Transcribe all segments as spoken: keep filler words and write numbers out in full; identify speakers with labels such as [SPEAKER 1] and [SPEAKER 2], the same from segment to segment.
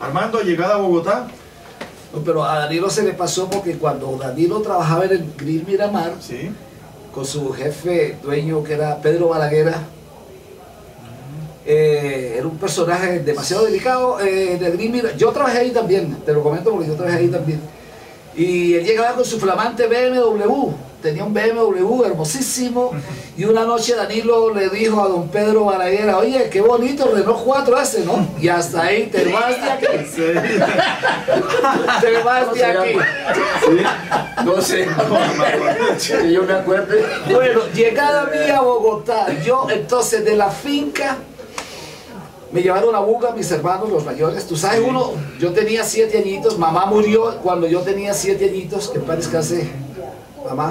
[SPEAKER 1] Armando, llegada a Bogotá.
[SPEAKER 2] No, pero a Danilo se le pasó porque cuando Danilo trabajaba en el Grill Miramar,
[SPEAKER 1] Sí.
[SPEAKER 2] con su jefe dueño que era Pedro Balaguera, eh, era un personaje demasiado delicado eh, del Grill Miramar. Yo trabajé ahí también, te lo comento porque yo trabajé ahí también. Y él llegaba con su flamante B M W, tenía un B M W hermosísimo, y una noche Danilo le dijo a don Pedro Balaguera, oye, qué bonito Renault cuatro ese, ¿no? Y hasta ahí, te vas de aquí. Te vas de aquí.
[SPEAKER 3] No sé, que yo me acuerdo.
[SPEAKER 2] Bueno, llegada mía a Bogotá, yo entonces de la finca, me llevaron a Buga, mis hermanos, los mayores. Tú sabes, uno, yo tenía siete añitos, mamá murió cuando yo tenía siete añitos, que para descanse, mamá.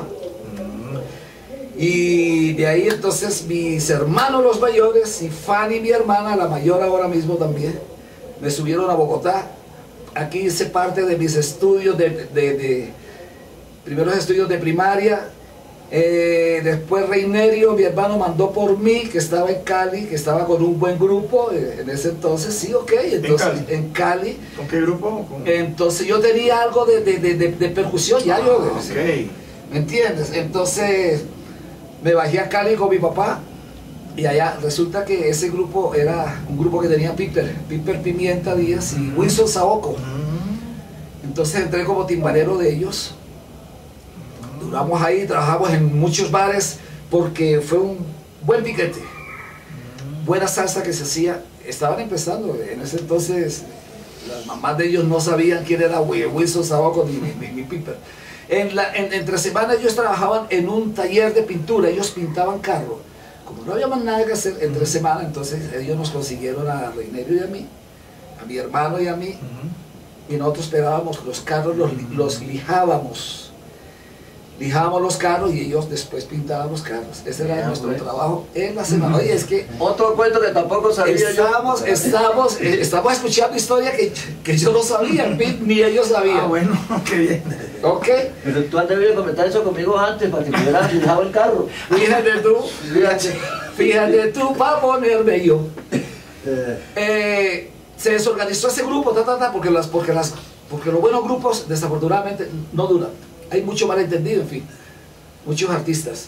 [SPEAKER 2] Y de ahí entonces mis hermanos los mayores y Fanny, mi hermana, la mayor ahora mismo también, me subieron a Bogotá. Aquí hice parte de mis estudios, de, de, de primeros estudios de primaria. Eh, después Reinerio, mi hermano, mandó por mí, que estaba en Cali, que estaba con un buen grupo eh, en ese entonces, sí, ok, entonces
[SPEAKER 1] ¿En Cali?
[SPEAKER 2] en Cali.
[SPEAKER 1] ¿Con qué grupo? ¿Con...
[SPEAKER 2] Entonces yo tenía algo de, de, de, de, de percusión, ya
[SPEAKER 1] ah,
[SPEAKER 2] yo,
[SPEAKER 1] okay.
[SPEAKER 2] ¿me entiendes? Entonces me bajé a Cali con mi papá y allá resulta que ese grupo era un grupo que tenía Piper, Piper Pimienta Díaz y Wilson Saoco.
[SPEAKER 1] Mm.
[SPEAKER 2] Entonces entré como timbalero de ellos. Duramos ahí, trabajamos en muchos bares porque fue un buen piquete, buena salsa que se hacía. Estaban empezando, en ese entonces las mamás de ellos no sabían quién era Wilson Sabaco ni, ni, ni Piper. En la, en, entre semanas ellos trabajaban en un taller de pintura, ellos pintaban carro. Como no había más nada que hacer entre semanas, entonces ellos nos consiguieron a Reinerio y a mí, a mi hermano y a mí, y nosotros pegábamos los carros, los, los lijábamos. Lijábamos los carros y ellos después pintaban los carros. Ese era yeah, nuestro bueno. trabajo en la semana. Oye, es que...
[SPEAKER 3] Otro cuento que tampoco sabía
[SPEAKER 2] estamos, yo. Estamos, eh, estamos escuchando historia que, que yo no sabía, ni ellos sabían.
[SPEAKER 1] Ah, bueno, qué bien.
[SPEAKER 2] Ok.
[SPEAKER 3] Pero tú has debido comentar eso conmigo antes para que me hubieras lijado el carro.
[SPEAKER 2] Fíjate tú, fíjate, fíjate tú para ponerme yo. Eh, se desorganizó ese grupo, ta, ta, ta, porque, las, porque, las, porque los buenos grupos desafortunadamente no duran. Hay mucho malentendido, en fin, muchos artistas.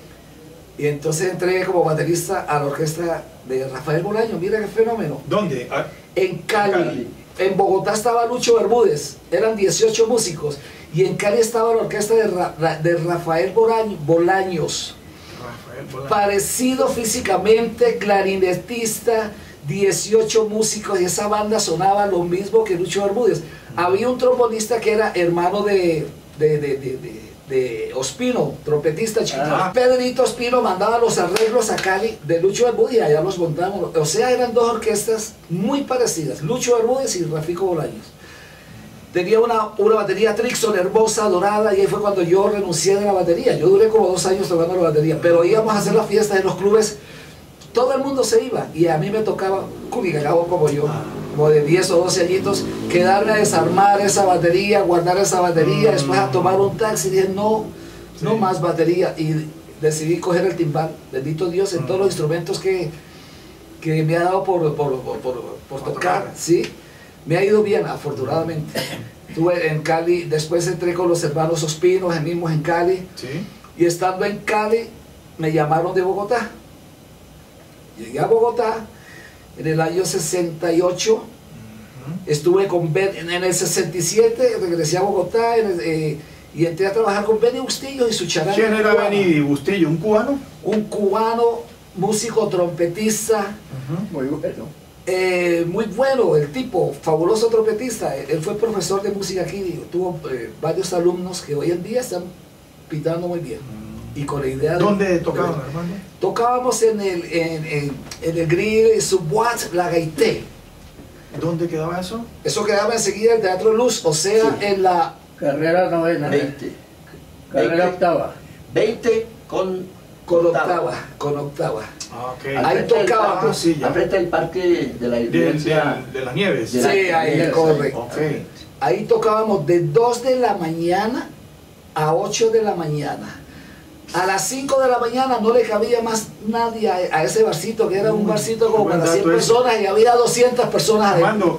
[SPEAKER 2] Y entonces entré como baterista a la orquesta de Rafael Bolaño. Mira qué fenómeno.
[SPEAKER 1] ¿Dónde? Ah,
[SPEAKER 2] en Cali.
[SPEAKER 1] Cali.
[SPEAKER 2] En Bogotá estaba Lucho Bermúdez, eran dieciocho músicos. Y en Cali estaba la orquesta de, Ra de Rafael Bolaño, Bolaños.
[SPEAKER 1] Rafael Bolaños.
[SPEAKER 2] Parecido físicamente, clarinetista, dieciocho músicos. Y esa banda sonaba lo mismo que Lucho Bermúdez. Mm. Había un trombonista que era hermano de... De, de, de, de, de Ospino, trompetista chiquito. Ah. Pedrito Ospino mandaba los arreglos a Cali de Lucho Bermúdez y allá los montamos. O sea, eran dos orquestas muy parecidas, Lucho Bermúdez y Rafico Bolaños. Tenía una, una batería Trixon hermosa, dorada, y ahí fue cuando yo renuncié de la batería. Yo duré como dos años tocando la batería, pero íbamos a hacer las fiestas en los clubes, todo el mundo se iba, y a mí me tocaba, cubicacabo como yo, como de diez o doce añitos, quedarme a desarmar esa batería, guardar esa batería, mm. después a tomar un taxi, y dije, no, sí. no más batería, y decidí coger el timbal, bendito Dios, en mm. todos los instrumentos que, que me ha dado por, por, por, por, por tocar, ¿sí? Me ha ido bien, afortunadamente. Estuve en Cali, después entré con los hermanos Ospinos, mismos en Cali,
[SPEAKER 1] ¿sí?
[SPEAKER 2] Y estando en Cali, me llamaron de Bogotá. Llegué a Bogotá en el año sesenta y ocho, uh-huh. Estuve con Ben, en el sesenta y siete regresé a Bogotá en el, eh, y entré a trabajar con Benny Bustillo y su charanga.
[SPEAKER 1] ¿Quién era Benny Bustillo? ¿Un cubano?
[SPEAKER 2] Un cubano, músico, trompetista,
[SPEAKER 3] uh-huh. Muy bueno.
[SPEAKER 2] Eh, muy bueno, el tipo, fabuloso trompetista. Él fue profesor de música aquí, tuvo eh, varios alumnos que hoy en día están pintando muy bien. Y con la idea
[SPEAKER 1] ¿Dónde
[SPEAKER 2] de,
[SPEAKER 1] tocaban,
[SPEAKER 2] de,
[SPEAKER 1] hermano?
[SPEAKER 2] Tocábamos en el, en, en, en el Grill Subwat La Gaité.
[SPEAKER 1] ¿Dónde quedaba eso?
[SPEAKER 2] Eso quedaba enseguida el Teatro Luz, o sea, sí. en la...
[SPEAKER 3] Carrera novena. veinte. Carrera veinte, octava. veinte con,
[SPEAKER 2] con octava. octava. Con octava.
[SPEAKER 1] Ah, okay.
[SPEAKER 2] Ahí tocaba.
[SPEAKER 3] Ah, sí, frente al parque de la iglesia.
[SPEAKER 1] De, de, de las Nieves.
[SPEAKER 2] Sí, ahí, correcto.
[SPEAKER 1] Okay.
[SPEAKER 2] Ahí tocábamos de dos de la mañana a ocho de la mañana. A las cinco de la mañana no le cabía más nadie a, a ese barcito, que era un barcito como para cien personas y había doscientas personas.
[SPEAKER 1] Armando,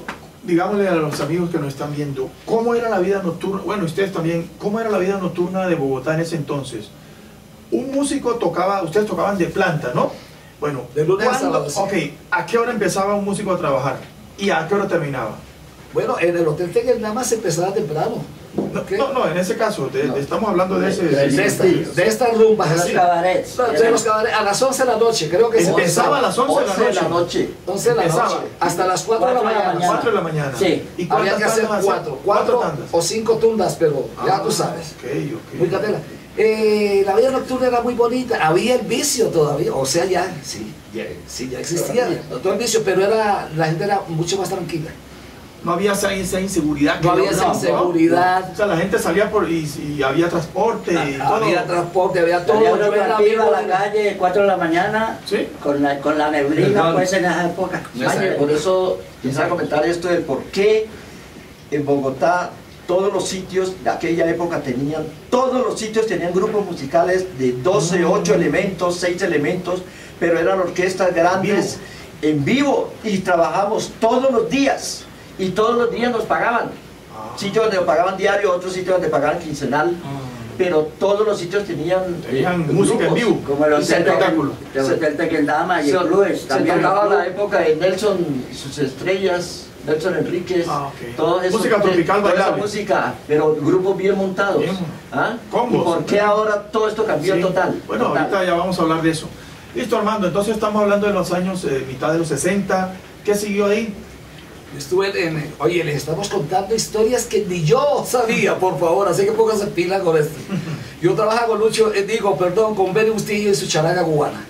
[SPEAKER 1] digámosle a los amigos que nos están viendo, ¿cómo era la vida nocturna? Bueno, ustedes también, ¿cómo era la vida nocturna de Bogotá en ese entonces? Un músico tocaba, ustedes tocaban de planta, ¿no? Bueno,
[SPEAKER 2] de lunes a
[SPEAKER 1] ¿cuándo?
[SPEAKER 2] sábado.
[SPEAKER 1] Ok, ¿a qué hora empezaba un músico a trabajar? ¿Y a qué hora terminaba?
[SPEAKER 2] Bueno, en el Hotel Teguel nada más empezaba temprano.
[SPEAKER 1] No,
[SPEAKER 2] ¿Okay?
[SPEAKER 1] no, no, en ese caso, de,
[SPEAKER 3] No.
[SPEAKER 1] de, estamos hablando de ese...
[SPEAKER 2] De, de, esta, de estas rumbas
[SPEAKER 3] Los
[SPEAKER 2] así.
[SPEAKER 3] cabarets.
[SPEAKER 2] No, de los cabarets, a las once de la noche, creo que se
[SPEAKER 1] Empezaba a las once de la noche.
[SPEAKER 2] once de la
[SPEAKER 1] Empezaba.
[SPEAKER 2] noche, hasta las cuatro de la mañana.
[SPEAKER 1] cuatro de la mañana.
[SPEAKER 3] Sí.
[SPEAKER 1] ¿Y
[SPEAKER 2] Había
[SPEAKER 1] cuántas
[SPEAKER 2] que hacer
[SPEAKER 1] tandas
[SPEAKER 2] cuatro,
[SPEAKER 1] hacían?
[SPEAKER 2] cuatro
[SPEAKER 1] tandas.
[SPEAKER 2] o cinco tundas, pero ya
[SPEAKER 1] Ah,
[SPEAKER 2] tú sabes.
[SPEAKER 1] ok, ok.
[SPEAKER 2] Muy catela. Eh, la vida nocturna era muy bonita, había el vicio todavía, o sea, ya, sí, ya, sí, ya existía todo el vicio, pero era, la gente era mucho más tranquila.
[SPEAKER 1] No había esa, esa inseguridad. que
[SPEAKER 2] No había esa
[SPEAKER 1] ¿no?
[SPEAKER 2] inseguridad.
[SPEAKER 1] O sea, la gente salía por y, y había transporte y todo.
[SPEAKER 2] Había transporte, había todo.
[SPEAKER 3] Salía uno
[SPEAKER 2] Yo era
[SPEAKER 3] tranquilo a
[SPEAKER 2] amigo
[SPEAKER 3] la
[SPEAKER 2] de-
[SPEAKER 3] calle, cuatro de la mañana,
[SPEAKER 1] ¿Sí?
[SPEAKER 3] con la, con la neblina,
[SPEAKER 4] Perdón.
[SPEAKER 3] pues en esa época.
[SPEAKER 4] Vaya, por eso quisiera comentar esto del por qué en Bogotá todos los sitios de aquella época tenían, todos los sitios tenían grupos musicales de doce, ocho elementos, seis elementos, pero eran orquestas grandes en vivo y trabajamos todos los días y todos los días nos pagaban.
[SPEAKER 1] Ah.
[SPEAKER 4] Sitios donde pagaban diario, otros sitios donde pagaban quincenal, pero todos los sitios tenían,
[SPEAKER 1] Tenían
[SPEAKER 4] eh,
[SPEAKER 1] música en
[SPEAKER 4] grupos.
[SPEAKER 1] vivo.
[SPEAKER 3] Como el
[SPEAKER 1] Y
[SPEAKER 3] hotel
[SPEAKER 1] espectáculo.
[SPEAKER 3] de el hotel Tequendama y
[SPEAKER 4] Se,
[SPEAKER 3] el clubes.
[SPEAKER 4] se
[SPEAKER 3] también
[SPEAKER 4] tocaba
[SPEAKER 3] el
[SPEAKER 4] la
[SPEAKER 3] club.
[SPEAKER 4] época de Nelson y sus estrellas, Nelson Enríquez,
[SPEAKER 1] Ah, ok.
[SPEAKER 4] todo eso,
[SPEAKER 1] Música tropical
[SPEAKER 4] toda esa
[SPEAKER 1] bailable.
[SPEAKER 4] música, pero grupos bien montados.
[SPEAKER 1] Bien.
[SPEAKER 4] ¿Ah?
[SPEAKER 1] Combos.
[SPEAKER 4] ¿Y por qué ahora todo esto cambió
[SPEAKER 1] Sí.
[SPEAKER 4] total?
[SPEAKER 1] Bueno,
[SPEAKER 4] Total.
[SPEAKER 1] ahorita ya vamos a hablar de eso. Listo, Armando, entonces estamos hablando de los años, eh, mitad de los sesenta. ¿Qué siguió ahí?
[SPEAKER 2] Estuve en, oye, les estamos contando historias que ni yo sabía, por favor, así que pónganse pila con esto. Yo trabajaba con Lucho, eh, digo, perdón, con Benny Bustillo y su charanga cubana.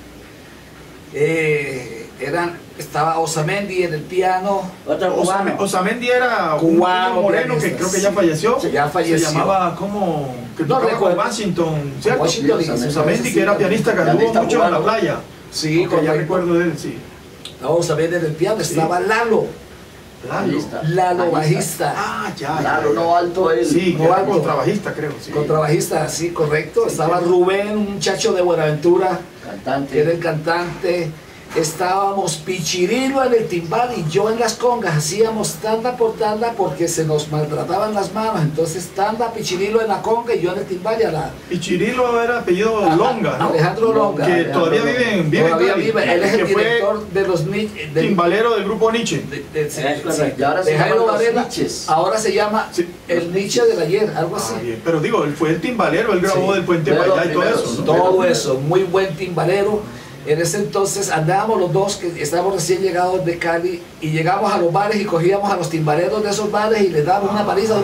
[SPEAKER 2] Eh, eran, estaba Osamendi en el piano.
[SPEAKER 3] Otro cubano.
[SPEAKER 1] Osamendi era un
[SPEAKER 2] Cubano,
[SPEAKER 1] un moreno que
[SPEAKER 2] pianista,
[SPEAKER 1] creo que ya
[SPEAKER 2] sí.
[SPEAKER 1] falleció.
[SPEAKER 2] Sí, ya falleció.
[SPEAKER 1] Se llamaba como que
[SPEAKER 2] No
[SPEAKER 1] tocaba con
[SPEAKER 2] recuerdo.
[SPEAKER 1] Washington, ¿cierto?
[SPEAKER 2] Washington
[SPEAKER 4] Sí,
[SPEAKER 2] D C.
[SPEAKER 1] Osamendi, que era pianista, que anduvo
[SPEAKER 4] Pianista
[SPEAKER 1] mucho en la
[SPEAKER 4] cubano.
[SPEAKER 1] playa.
[SPEAKER 2] Sí,
[SPEAKER 1] Ok, ya
[SPEAKER 2] correcto.
[SPEAKER 1] recuerdo de él, sí.
[SPEAKER 2] Estaba Osamendi en el piano, estaba Lalo,
[SPEAKER 1] Lalo.
[SPEAKER 4] Bajista.
[SPEAKER 2] Lalo bajista.
[SPEAKER 1] Ah, ya.
[SPEAKER 4] Claro,
[SPEAKER 1] ya, ya.
[SPEAKER 4] no alto él.
[SPEAKER 1] Sí,
[SPEAKER 2] No
[SPEAKER 1] que era
[SPEAKER 2] alto.
[SPEAKER 1] contrabajista, creo. Sí.
[SPEAKER 2] Contrabajista, sí, correcto.
[SPEAKER 1] Sí,
[SPEAKER 2] Estaba
[SPEAKER 1] sí.
[SPEAKER 2] Rubén, un muchacho de Buenaventura, que
[SPEAKER 4] Cantante.
[SPEAKER 2] era el cantante. Estábamos Pichirilo en el timbal y yo en las congas. Hacíamos tanda por tanda porque se nos maltrataban las manos. Entonces tanda, Pichirilo en la conga y yo en el timbal y a la...
[SPEAKER 1] Y Chirilo era apellido Longa, ¿no?
[SPEAKER 2] Alejandro Longa.
[SPEAKER 1] Que
[SPEAKER 2] Alejandro
[SPEAKER 1] todavía
[SPEAKER 2] Longa.
[SPEAKER 1] vive en vive en
[SPEAKER 2] Todavía
[SPEAKER 1] Cali.
[SPEAKER 2] vive. Él es el
[SPEAKER 1] Que fue
[SPEAKER 2] director de los... ni- del-
[SPEAKER 1] timbalero del grupo Nietzsche.
[SPEAKER 2] de- de- sí,
[SPEAKER 3] Es correcto.
[SPEAKER 2] sí,
[SPEAKER 4] Y ahora
[SPEAKER 2] de
[SPEAKER 4] se
[SPEAKER 2] Jairo
[SPEAKER 4] llaman los
[SPEAKER 2] Varela.
[SPEAKER 4] Nietzsches.
[SPEAKER 2] Ahora se llama
[SPEAKER 1] Sí,
[SPEAKER 2] el Nietzsche del ayer, algo así.
[SPEAKER 1] Ah, bien. Pero digo, él fue el timbalero, él grabó
[SPEAKER 2] Sí.
[SPEAKER 1] del Puente
[SPEAKER 4] Pero
[SPEAKER 1] para allá y todo
[SPEAKER 4] primero,
[SPEAKER 1] eso. ¿no?
[SPEAKER 2] Todo eso, muy buen timbalero. En ese entonces andábamos los dos, que estábamos recién llegados de Cali, y llegamos a los bares y cogíamos a los timbaleros de esos bares y les dábamos una paliza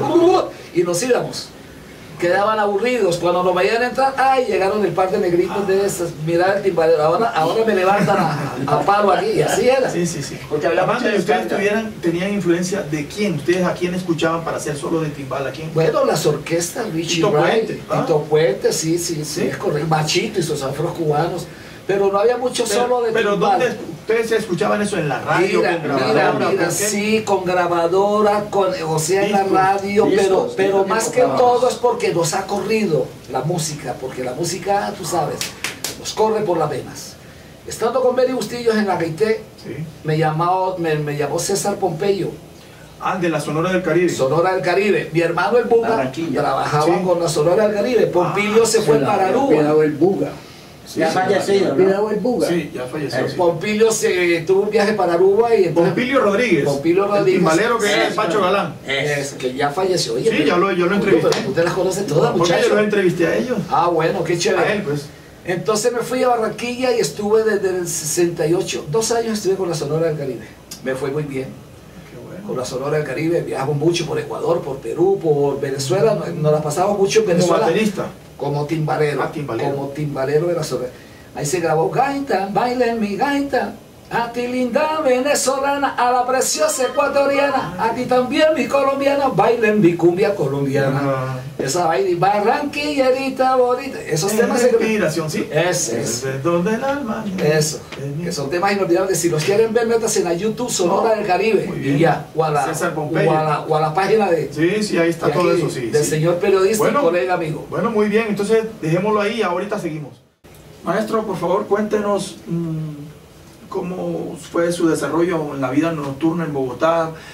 [SPEAKER 2] y nos íbamos. Quedaban aburridos. Cuando nos veían entrar, ¡ay! Llegaron el par de negritos de esas. Mirar el timbalero. Ahora, ahora me levantan a, a palo aquí. Y así era.
[SPEAKER 1] Sí, sí, sí.
[SPEAKER 4] Porque había
[SPEAKER 1] Armando,
[SPEAKER 4] mucha
[SPEAKER 1] ¿y ustedes
[SPEAKER 4] descarga.
[SPEAKER 1] tuvieran, tenían influencia de quién? ¿Ustedes a quién escuchaban para hacer solo de timbal? ¿A quién?
[SPEAKER 2] Bueno, las orquestas, Richie
[SPEAKER 1] Tito
[SPEAKER 2] Wright,
[SPEAKER 1] Puente, ¿ah?
[SPEAKER 2] Tito Puente, sí, sí, sí,
[SPEAKER 1] Sí.
[SPEAKER 2] es correcto. Machito y sus afros cubanos. Pero no había mucho solo de
[SPEAKER 1] Pero
[SPEAKER 2] timbal.
[SPEAKER 1] ¿dónde ustedes escuchaban eso? ¿En la radio?
[SPEAKER 2] Mira,
[SPEAKER 1] con
[SPEAKER 2] mira,
[SPEAKER 1] grabadora,
[SPEAKER 2] mira,
[SPEAKER 1] con qué?
[SPEAKER 2] sí, con grabadora, con, o sea, en la
[SPEAKER 1] Discos,
[SPEAKER 2] radio,
[SPEAKER 4] discos,
[SPEAKER 2] pero,
[SPEAKER 4] discos
[SPEAKER 2] pero
[SPEAKER 4] que
[SPEAKER 2] más que
[SPEAKER 4] tocábamos.
[SPEAKER 2] todo es porque nos ha corrido la música, porque la música, tú sabes, nos corre por las venas. Estando con Benny Bustillos en la Gaité,
[SPEAKER 1] Sí.
[SPEAKER 2] me llamó, me, me llamó César Pompeyo,
[SPEAKER 1] Ah, de la Sonora del Caribe.
[SPEAKER 2] Sonora del Caribe. Mi hermano el Buga
[SPEAKER 4] Barranquilla.
[SPEAKER 2] trabajaba
[SPEAKER 1] Sí.
[SPEAKER 2] con la Sonora del Caribe. Pompilio
[SPEAKER 1] Ah,
[SPEAKER 2] se fue para Aruba.
[SPEAKER 5] Cuidado el Buga.
[SPEAKER 1] Sí,
[SPEAKER 3] Ya
[SPEAKER 1] sí,
[SPEAKER 3] fallecido, ¿no?
[SPEAKER 5] Cuidado el Buga.
[SPEAKER 1] Sí, ya falleció. sí.
[SPEAKER 2] Pompilio se tuvo un viaje para Aruba y entonces
[SPEAKER 1] Pompilio Rodríguez.
[SPEAKER 2] Pompilio
[SPEAKER 1] El
[SPEAKER 2] Rodríguez.
[SPEAKER 1] timbalero que era el
[SPEAKER 3] Sí,
[SPEAKER 1] Pacho Galán.
[SPEAKER 2] es, que ya falleció. Oye,
[SPEAKER 1] Sí,
[SPEAKER 2] pero-
[SPEAKER 1] ya lo- yo lo
[SPEAKER 2] Oye,
[SPEAKER 1] entrevisté.
[SPEAKER 2] pero tú te las conoces todas,
[SPEAKER 1] Porque yo
[SPEAKER 2] muchacho.
[SPEAKER 1] los entrevisté a ellos.
[SPEAKER 2] Ah, bueno, qué
[SPEAKER 1] A
[SPEAKER 2] chévere.
[SPEAKER 1] él, pues.
[SPEAKER 2] Entonces me fui a Barranquilla y estuve desde el sesenta y ocho, dos años estuve con la Sonora del Caribe. Me fue muy bien.
[SPEAKER 1] Qué bueno.
[SPEAKER 2] Con la Sonora del Caribe viajamos mucho por Ecuador, por Perú, por Venezuela. Nos, nos la pasamos mucho en
[SPEAKER 1] Como
[SPEAKER 2] Venezuela.
[SPEAKER 1] baterista.
[SPEAKER 2] Como timbalero.
[SPEAKER 1] Ah, timbalero.
[SPEAKER 2] Como timbalero de la Sonora. Ahí se grabó Gaita, baila en mi gaita. A ti linda venezolana, a la preciosa ecuatoriana, a ti también mi colombiana, baila en mi cumbia colombiana.
[SPEAKER 1] Ah.
[SPEAKER 2] Esa baila, y barranquillerita bonita. Esos temas se
[SPEAKER 1] Inspiración, sí.
[SPEAKER 2] Ese es.
[SPEAKER 1] Desde donde el alma.
[SPEAKER 2] Eso, que son temas inolvidables. Si los quieren ver, métanse en la YouTube Sonora
[SPEAKER 1] No,
[SPEAKER 2] del Caribe.
[SPEAKER 1] muy bien.
[SPEAKER 2] Y ya, o a la,
[SPEAKER 1] César
[SPEAKER 2] o
[SPEAKER 1] Pompeyo.
[SPEAKER 2] a la, o a la página de,
[SPEAKER 1] Sí, sí, ahí está
[SPEAKER 2] de
[SPEAKER 1] todo
[SPEAKER 2] aquí,
[SPEAKER 1] eso, sí.
[SPEAKER 2] del
[SPEAKER 1] sí.
[SPEAKER 2] señor periodista
[SPEAKER 1] Bueno.
[SPEAKER 2] y colega amigo.
[SPEAKER 1] Bueno, muy bien, entonces dejémoslo ahí, ahorita seguimos. Maestro, por favor, cuéntenos mmm, cómo fue su desarrollo en la vida nocturna en Bogotá.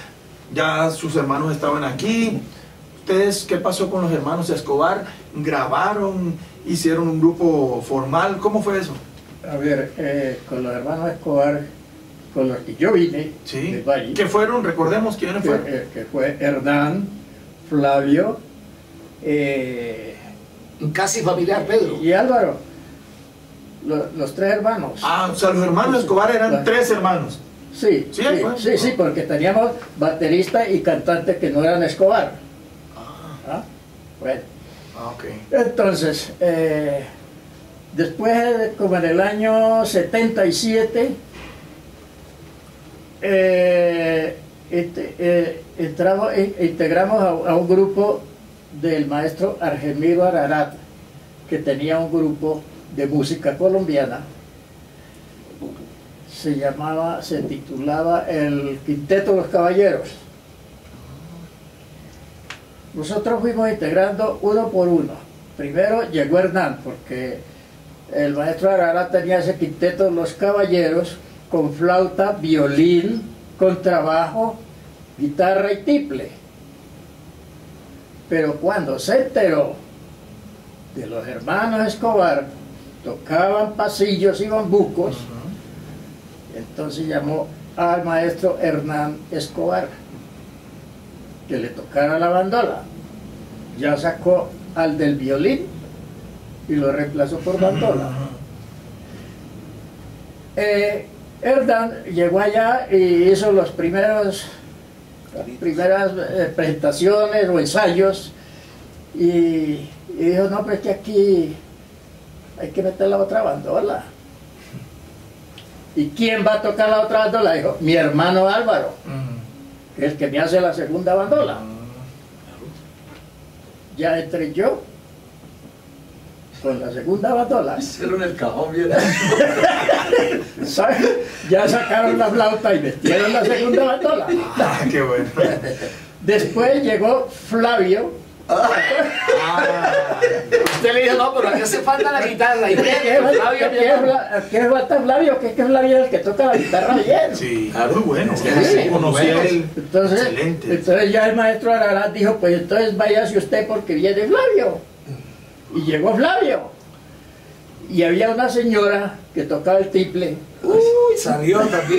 [SPEAKER 1] ya sus hermanos estaban aquí. ¿Ustedes qué pasó con los hermanos Escobar? ¿Grabaron? ¿Hicieron un grupo formal? ¿Cómo fue eso?
[SPEAKER 5] A ver, eh, con los hermanos Escobar, con los que yo vine,
[SPEAKER 1] Sí.
[SPEAKER 5] de Valle,
[SPEAKER 1] ¿Qué fueron? Recordemos quiénes
[SPEAKER 5] que,
[SPEAKER 1] fueron.
[SPEAKER 5] eh, que fue Hernán, Flavio, eh,
[SPEAKER 2] Casi familiar, Pedro.
[SPEAKER 5] y Álvaro, lo- los tres hermanos.
[SPEAKER 1] Ah, o sea, los hermanos Escobar eran
[SPEAKER 5] Claro.
[SPEAKER 1] tres hermanos.
[SPEAKER 5] Sí,
[SPEAKER 1] Sí,
[SPEAKER 5] sí,
[SPEAKER 1] fue.
[SPEAKER 5] sí, sí, porque teníamos baterista y cantante que no eran Escobar. ¿Ah? Bueno,
[SPEAKER 1] Ah, ok.
[SPEAKER 5] entonces, eh, después, de- como en el año setenta y siete, eh, int- eh, entramos, in- integramos a, a un grupo del maestro Argemiro Ararat, que tenía un grupo de música colombiana. Se llamaba, se titulaba el Quinteto de los Caballeros. Nosotros fuimos integrando uno por uno. Primero llegó Hernán, porque el maestro Ararat tenía ese Quinteto de los Caballeros con flauta, violín, contrabajo, guitarra y tiple. Pero cuando se enteró de los hermanos Escobar, tocaban pasillos y bambucos, entonces llamó al maestro Hernán Escobar que le tocara la bandola. Ya sacó al del violín y lo reemplazó por bandola. Eh, Hernán llegó allá y hizo los primeros, las primeras eh, presentaciones o ensayos y, y dijo, no, pues que aquí hay que meter la otra bandola. ¿Y quién va a tocar la otra bandola? Dijo, mi hermano Álvaro, que es el que me hace la segunda bandola. Ya entré yo con la segunda bandola.
[SPEAKER 4] Hicieron el cajón bien.
[SPEAKER 5] ¿Sabes? Ya sacaron la flauta y metieron la segunda bandola.
[SPEAKER 1] Ah, qué bueno.
[SPEAKER 5] Después llegó Flavio.
[SPEAKER 1] Ah,
[SPEAKER 2] Usted le dijo, no, pero aquí hace falta la guitarra. Y
[SPEAKER 5] ¿Qué
[SPEAKER 2] bien, Flavio,
[SPEAKER 5] ¿Qué ¿Qué falta Flavio? Que es que Flavio es el que toca la guitarra bien.
[SPEAKER 1] sí, muy bueno.
[SPEAKER 5] Sí,
[SPEAKER 1] Sí, conocí a él.
[SPEAKER 5] Entonces,
[SPEAKER 1] Excelente.
[SPEAKER 5] entonces ya el maestro Ararat dijo, pues entonces váyase usted porque viene Flavio. Y llegó Flavio. Y había una señora que tocaba el tiple.
[SPEAKER 2] Uy, salió también.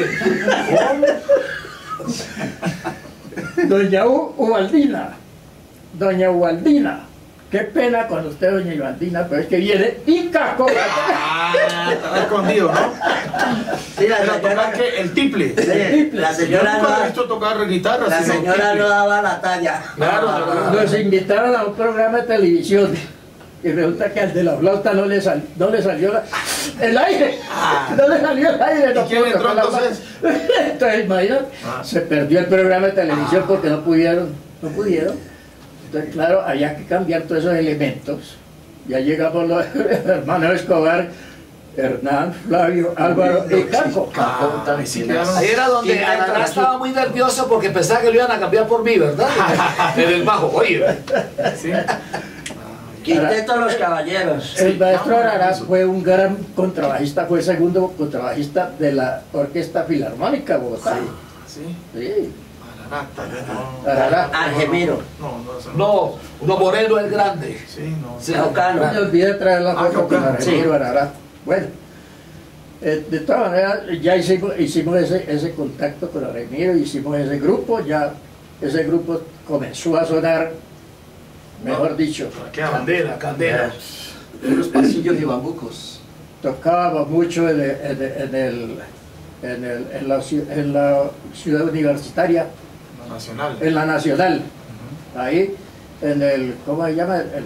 [SPEAKER 5] Doña U- Ubaldina. Doña Ubaldina. Qué pena con usted, doña Ubaldina, pero es que viene y casco.
[SPEAKER 1] Ah, estaba escondido, ¿no?
[SPEAKER 3] Sí, la
[SPEAKER 1] Pero
[SPEAKER 3] señora,
[SPEAKER 1] tocar que el tiple.
[SPEAKER 3] sí, la
[SPEAKER 1] Yo
[SPEAKER 3] señora,
[SPEAKER 1] nunca he
[SPEAKER 3] no,
[SPEAKER 1] visto tocar guitarra.
[SPEAKER 3] la
[SPEAKER 1] sino
[SPEAKER 3] señora
[SPEAKER 1] tiple.
[SPEAKER 3] no daba la talla.
[SPEAKER 2] Claro,
[SPEAKER 5] Nos invitaron a un programa de televisión y resulta que al de la flauta no le, sal- no le salió la- el aire. No le salió el aire. No
[SPEAKER 1] ¿Y quién
[SPEAKER 5] pudo
[SPEAKER 1] entró
[SPEAKER 5] tocar la
[SPEAKER 1] entonces?
[SPEAKER 5] flauta. Entonces, imagínate,
[SPEAKER 1] Ah.
[SPEAKER 5] se perdió el programa de televisión porque no pudieron. No pudieron. Entonces, claro, había que cambiar todos esos elementos. Ya llegamos los hermanos Escobar, Hernán, Flavio, Álvaro y Caco.
[SPEAKER 1] Ah, ahí sí quedaron.
[SPEAKER 2] ahí era donde
[SPEAKER 3] Y la-
[SPEAKER 2] Ararat estaba muy nervioso porque pensaba que lo iban a cambiar por mí, ¿verdad? En el bajo, oye.
[SPEAKER 1] Sí.
[SPEAKER 3] Quinteto de los Caballeros.
[SPEAKER 5] El maestro Ararat fue un gran contrabajista, fue el segundo contrabajista de la Orquesta Filarmónica de Bogotá.
[SPEAKER 1] Sí.
[SPEAKER 5] Sí.
[SPEAKER 1] Ararat, tal vez no.
[SPEAKER 5] Ararat.
[SPEAKER 3] Argemiro.
[SPEAKER 1] No, no, eso no.
[SPEAKER 2] No, uno moreno el grande.
[SPEAKER 1] Sí, no.
[SPEAKER 2] Sí.
[SPEAKER 3] Caucano.
[SPEAKER 5] No me olvidé traer la
[SPEAKER 1] Ah,
[SPEAKER 5] foto con
[SPEAKER 1] Caucano,
[SPEAKER 5] Argemiro
[SPEAKER 3] sí.
[SPEAKER 5] Ararat. Bueno, eh, de todas maneras, ya hicimos, hicimos ese, ese contacto con Argemiro, hicimos ese grupo, ya ese grupo comenzó a sonar, mejor dicho,
[SPEAKER 1] ¿Qué
[SPEAKER 2] Candela, candela.
[SPEAKER 4] Unos pasillos y bambucos.
[SPEAKER 5] tocábamos mucho en el, en el- en el- en el- en la, ciu- en la ciudad universitaria,
[SPEAKER 1] Nacional.
[SPEAKER 5] en la Nacional, ahí, en el, ¿cómo se llama? El,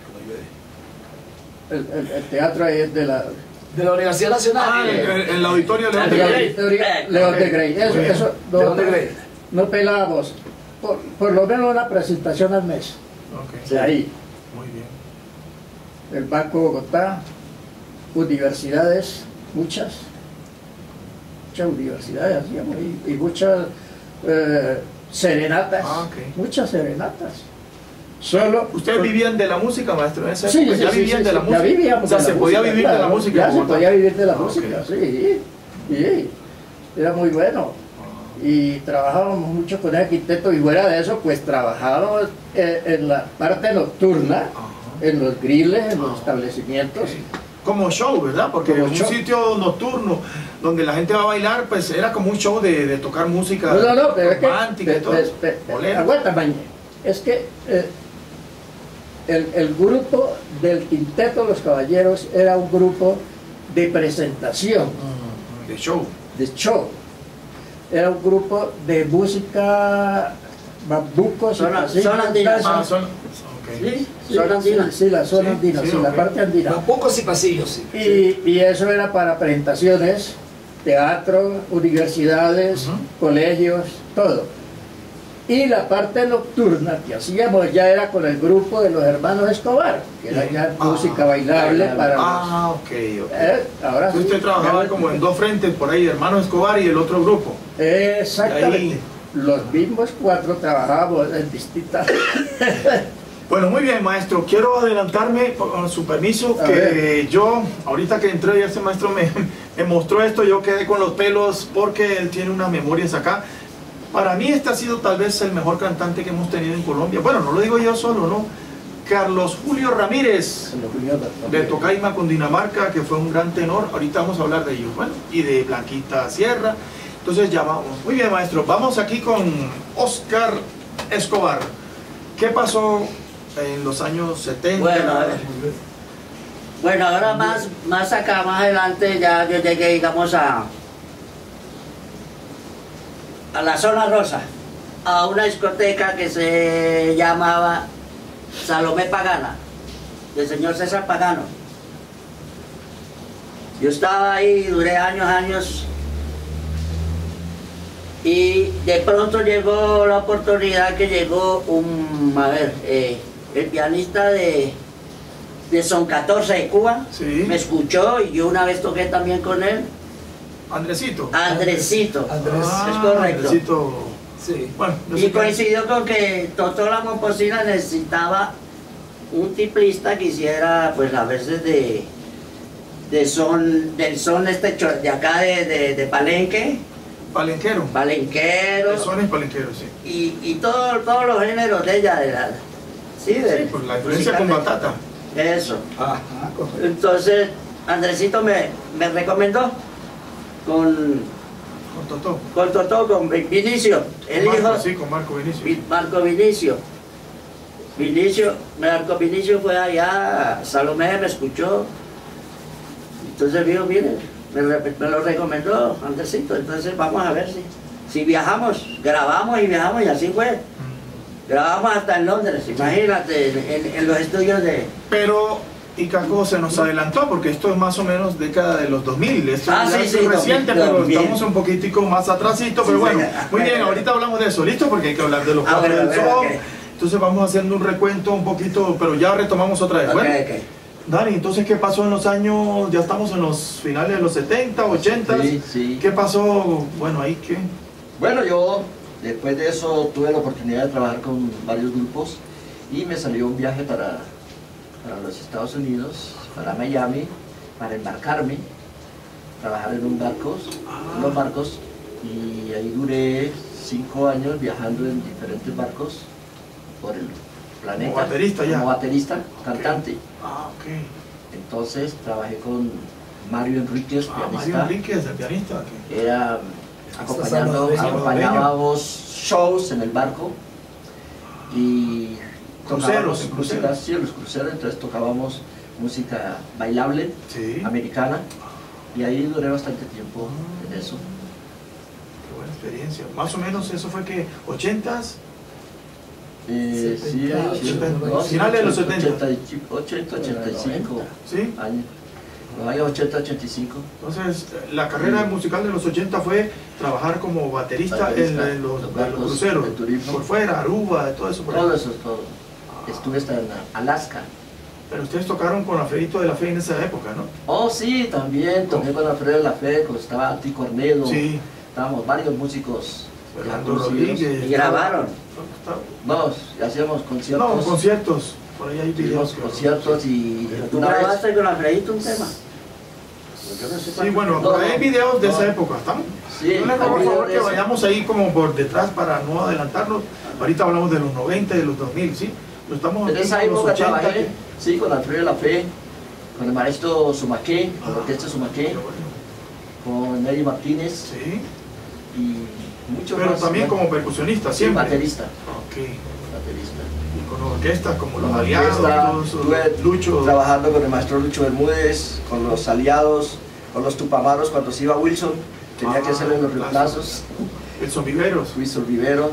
[SPEAKER 5] el- el- el teatro ahí es de la...
[SPEAKER 2] De la Universidad Nacional.
[SPEAKER 1] Ah, el, el- el auditorio León de
[SPEAKER 5] de la
[SPEAKER 1] Grey.
[SPEAKER 5] auditoría León de Grey. Eso,
[SPEAKER 1] Muy bien.
[SPEAKER 5] eso no,
[SPEAKER 2] León de Grey.
[SPEAKER 5] no pelábamos, por, por lo menos una presentación al mes,
[SPEAKER 1] Ok,
[SPEAKER 5] de ahí,
[SPEAKER 1] muy bien.
[SPEAKER 5] el Banco Bogotá, universidades, muchas, muchas universidades hacíamos y, y muchas eh, serenatas,
[SPEAKER 1] Ah, ok.
[SPEAKER 5] muchas serenatas. Solo
[SPEAKER 1] ¿Ustedes vivían de la música, maestro? En esa
[SPEAKER 5] Sí,
[SPEAKER 1] época
[SPEAKER 5] sí,
[SPEAKER 1] ya
[SPEAKER 5] sí,
[SPEAKER 1] vivían
[SPEAKER 5] sí,
[SPEAKER 1] de la
[SPEAKER 5] sí,
[SPEAKER 1] música.
[SPEAKER 5] ya vivíamos
[SPEAKER 1] O sea,
[SPEAKER 5] de la
[SPEAKER 1] se podía
[SPEAKER 5] música,
[SPEAKER 1] vivir de la
[SPEAKER 5] claro,
[SPEAKER 1] música.
[SPEAKER 5] ya
[SPEAKER 1] en
[SPEAKER 5] se
[SPEAKER 1] Bogotá.
[SPEAKER 5] podía vivir de la
[SPEAKER 1] Ah, ok.
[SPEAKER 5] música, sí, sí, era muy bueno. y trabajábamos mucho con el quinteto, y fuera de eso pues trabajábamos eh, en la parte nocturna, uh-huh. en los griles, en los uh-huh. establecimientos.
[SPEAKER 1] Okay. Como show, ¿verdad? Porque en un show. Sitio nocturno donde la gente va a bailar, pues era como un show de, de tocar música
[SPEAKER 5] no, no, no, pero
[SPEAKER 1] romántica
[SPEAKER 5] es que,
[SPEAKER 1] y todo.
[SPEAKER 5] Pe, pe, pe, aguanta, mañe. Es que eh, el, el grupo del Quinteto Los Caballeros era un grupo de presentación.
[SPEAKER 1] Uh-huh. De show.
[SPEAKER 5] De show. Era un grupo de música, bambucos,
[SPEAKER 3] zona, y zona andina. Ah, zona,
[SPEAKER 5] okay. ¿Sí? Sí, zona andina. Sí, sí, la zona sí, andina, sí, sí, okay. La parte andina.
[SPEAKER 2] Bambucos y pasillos, sí.
[SPEAKER 5] Y, y eso era para presentaciones, teatro, universidades, uh-huh. colegios, todo. Y la parte nocturna que hacíamos ya era con el grupo de los hermanos Escobar, que era ya ah, música bailable ah, para
[SPEAKER 1] ah, los... ok, ok.
[SPEAKER 5] Eh, ahora
[SPEAKER 1] sí, usted trabajaba ya, como en dos frentes por ahí, hermanos Escobar y el otro grupo.
[SPEAKER 5] Exactamente. Ahí... Los mismos cuatro trabajábamos en distintas...
[SPEAKER 1] Bueno, muy bien, maestro. Quiero adelantarme, con su permiso, a que ver. Yo, ahorita que entré y este maestro me, me mostró esto, yo quedé con los pelos porque él tiene unas memorias acá. Para mí este ha sido tal vez el mejor cantante que hemos tenido en Colombia. Bueno, no lo digo yo solo, ¿no? Carlos Julio Ramírez, de Tocaima, Cundinamarca, que fue un gran tenor. Ahorita vamos a hablar de ellos. Bueno, y de Blanquita Sierra. Entonces ya vamos. Muy bien, maestro. Vamos aquí con Oscar Escobar. ¿Qué pasó en los años setenta?
[SPEAKER 3] Bueno, a ver. Bueno, ahora más, más acá, más adelante, ya yo llegué, digamos, a... a la zona rosa, a una discoteca que se llamaba Salomé Pagana, del señor César Pagano. Yo estaba ahí, duré años, años, y de pronto llegó la oportunidad que llegó un, a ver, eh, el pianista de, de Son catorce de Cuba,
[SPEAKER 1] sí.
[SPEAKER 3] Me escuchó y yo una vez toqué también con él.
[SPEAKER 1] Andresito.
[SPEAKER 3] Andresito.
[SPEAKER 2] Andrés.
[SPEAKER 1] Ah,
[SPEAKER 3] es correcto.
[SPEAKER 1] Andresito.
[SPEAKER 2] Sí.
[SPEAKER 1] Bueno, no
[SPEAKER 3] y coincidió con que Totó la Momposina necesitaba un tiplista que hiciera, pues a veces de, de son, del son este de acá de, de, de Palenque.
[SPEAKER 1] Palenquero.
[SPEAKER 3] Palenquero.
[SPEAKER 1] El son es palenquero, sí.
[SPEAKER 3] Y, y todo, todos los géneros de ella, de la, sí, de,
[SPEAKER 1] sí, pues la influencia con batata.
[SPEAKER 3] Eso.
[SPEAKER 2] Ajá,
[SPEAKER 3] entonces, Andresito me, me recomendó con,
[SPEAKER 1] con Totó,
[SPEAKER 3] con Totó, con Vinicio, el
[SPEAKER 1] con Marco,
[SPEAKER 3] hijo,
[SPEAKER 1] sí, con Marco Vinicio.
[SPEAKER 3] Marco Vinicio. Vinicio, Marco Vinicio fue allá, Salomé me escuchó, entonces dijo, mire, me, me lo recomendó Andresito, entonces vamos a ver si, si viajamos, grabamos y viajamos y así fue. Mm. Grabamos hasta en Londres, imagínate, en, en los estudios de...
[SPEAKER 1] Pero... Y Caco se nos adelantó porque esto es más o menos década de los dos mil. Esto
[SPEAKER 3] ah,
[SPEAKER 1] ya
[SPEAKER 3] sí,
[SPEAKER 1] es
[SPEAKER 3] sí,
[SPEAKER 1] reciente,
[SPEAKER 3] no,
[SPEAKER 1] pero
[SPEAKER 3] bien.
[SPEAKER 1] Estamos un poquitico más atrasito. Pero sí, bueno, sí, muy bien, ahorita hablamos de eso. ¿Listo? Porque hay que hablar de los
[SPEAKER 3] ah,
[SPEAKER 1] cuatro
[SPEAKER 3] bueno,
[SPEAKER 1] del sol.
[SPEAKER 3] Okay.
[SPEAKER 1] Entonces vamos haciendo un recuento un poquito, pero ya retomamos otra vez.
[SPEAKER 3] Okay,
[SPEAKER 1] bueno,
[SPEAKER 3] okay.
[SPEAKER 1] Dani, entonces, ¿qué pasó en los años? Ya estamos en los finales de los setenta, ochenta.
[SPEAKER 4] Sí, sí.
[SPEAKER 1] ¿Qué pasó? Bueno, ahí qué.
[SPEAKER 4] Bueno, yo después de eso tuve la oportunidad de trabajar con varios grupos y me salió un viaje para, para los Estados Unidos, para Miami, para embarcarme, trabajar en un barco,
[SPEAKER 1] ah.
[SPEAKER 4] en los barcos, y ahí duré cinco años viajando en diferentes barcos por el planeta.
[SPEAKER 1] Como baterista ya.
[SPEAKER 4] Como baterista, cantante.
[SPEAKER 1] Okay. Ah, ok.
[SPEAKER 4] Entonces trabajé con Mario Enríquez,
[SPEAKER 1] ah,
[SPEAKER 4] pianista.
[SPEAKER 1] Mario Enríquez, el pianista. Okay.
[SPEAKER 4] Era acompañando, acompañábamos shows en el barco y
[SPEAKER 1] cruceros,
[SPEAKER 4] en cruceros, sí, los cruceros, entonces tocábamos música bailable,
[SPEAKER 1] sí.
[SPEAKER 4] americana, y ahí duré bastante tiempo en eso.
[SPEAKER 1] Qué buena experiencia. Más o menos eso fue que ochentas.
[SPEAKER 4] Eh, sí,
[SPEAKER 1] ochenta, no, finales de los setenta.
[SPEAKER 4] ochenta, ochenta y cinco.
[SPEAKER 1] ¿Sí?
[SPEAKER 4] Años. Los años ochenta, ochenta y cinco.
[SPEAKER 1] Entonces, la carrera sí. musical de los ochenta fue trabajar como baterista, baterista en, en, los, los, en los cruceros, por fuera, Aruba, todo eso. Por
[SPEAKER 4] todo
[SPEAKER 1] ahí.
[SPEAKER 4] eso, todo. Ah. Estuve hasta en Alaska.
[SPEAKER 1] Pero ustedes tocaron con Alfredito de la Fe en esa época, ¿no?
[SPEAKER 4] Oh, sí, también toqué con Alfredo de la Fe, pues estaba Anti Cornedo,
[SPEAKER 1] sí.
[SPEAKER 4] Estábamos varios músicos.
[SPEAKER 1] Fernando Rodríguez.
[SPEAKER 3] ¿Y grabaron?
[SPEAKER 4] No, hacíamos conciertos.
[SPEAKER 1] No, conciertos. Por ahí hay videos.
[SPEAKER 4] Conciertos y...
[SPEAKER 3] ¿Tú grabaste con Alfredito un tema? Yo no sé
[SPEAKER 1] Sí,
[SPEAKER 3] cuánto-
[SPEAKER 1] bueno,
[SPEAKER 3] no,
[SPEAKER 1] por ahí hay videos de
[SPEAKER 3] no.
[SPEAKER 1] esa época, ¿estamos?
[SPEAKER 4] Sí,
[SPEAKER 1] Yo les
[SPEAKER 4] hay
[SPEAKER 1] ruego por
[SPEAKER 4] videos
[SPEAKER 1] favor
[SPEAKER 4] de
[SPEAKER 1] que
[SPEAKER 4] eso.
[SPEAKER 1] vayamos ahí como por detrás para no adelantarnos. Ahorita hablamos de los noventa y de los dos mil, ¿sí? Pero estamos
[SPEAKER 4] En
[SPEAKER 1] aquí
[SPEAKER 4] esa
[SPEAKER 1] en los
[SPEAKER 4] época
[SPEAKER 1] ochenta.
[SPEAKER 4] trabajé, sí, con Alfredo La Fe, con el maestro Sumaqué, con la orquesta Sumaqué,
[SPEAKER 1] Qué bueno.
[SPEAKER 4] con Nelly Martínez
[SPEAKER 1] Sí,
[SPEAKER 4] y muchos
[SPEAKER 1] pero
[SPEAKER 4] más.
[SPEAKER 1] también
[SPEAKER 4] Bueno,
[SPEAKER 1] como percusionista,
[SPEAKER 4] sí,
[SPEAKER 1] siempre.
[SPEAKER 4] baterista,
[SPEAKER 1] Ok.
[SPEAKER 4] baterista.
[SPEAKER 1] Y con orquestas como los
[SPEAKER 4] Con
[SPEAKER 1] aliados,
[SPEAKER 4] orquesta,
[SPEAKER 1] todos esos
[SPEAKER 4] estuve
[SPEAKER 1] Lucho.
[SPEAKER 4] trabajando con el maestro Lucho Bermúdez, con los aliados, con los Tupamaros cuando se iba Wilson, tenía que
[SPEAKER 1] Ah,
[SPEAKER 4] hacerle los
[SPEAKER 1] claro.
[SPEAKER 4] reemplazos,
[SPEAKER 1] Wilson Viveros.
[SPEAKER 4] Wilson Riveros.